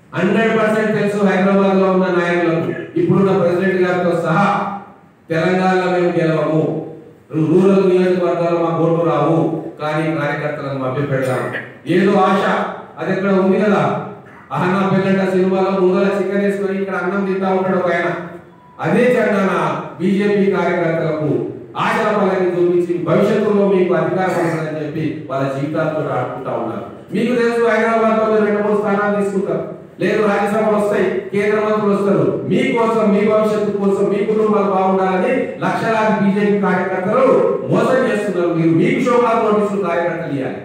100% తెలుసు హైదరాబాద్ లో ఉన్న నాయకులకు, ఇప్పుడున్న ప్రెసిడెంట్ గారితో సహా తెలంగాణలో మేము గెలవము, రూరల్ నియోజకవర్గాల్లో మా ఓటు రావు, కానీ కార్యకర్తలను మభ్యపెడతాము. ఏదో ఆశ అది ఎక్కడ ఉంది కదా, అహన్నా పెళ్ళంట సినిమాలో ముందర చికెన్ వేసుకొని ఇక్కడ అన్నం తింటా ఉంటాడు ఒక ఆయన. అదే చందన బీజేపీ కార్యకర్తలకు ఆశల పల్లకి చూపించి భవిష్యత్తులో మీకు అధికారం వస్తుందని చెప్పి వాళ్ళ జీవితాలతో ఆడుకుంటా ఉన్నారు. మీకు తెలుసు హైదరాబాద్ లో 2-3 స్థానాలు తీసుకుంటారు, లేదు రాజ్యసభలు వస్తాయి, కేంద్ర మంత్రులు వస్తారు. మీకోసం, మీ భవిష్యత్తు కోసం, మీ కుటుంబాలు బాగుండాలని లక్షలాది బీజేపీ కార్యకర్తలు మోసం చేస్తున్నారు. మీరు మీకు షోకాలు నోటీసులు కార్యకర్తలు ఇవ్వాలి.